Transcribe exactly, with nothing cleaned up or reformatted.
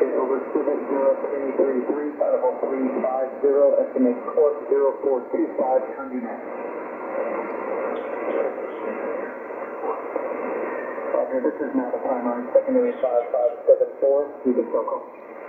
over Civic zero three three three, Bible three five zero, estimate course zero four two five, turn you next. Roger, this is now the primary, secondary five five seven four, you can still call.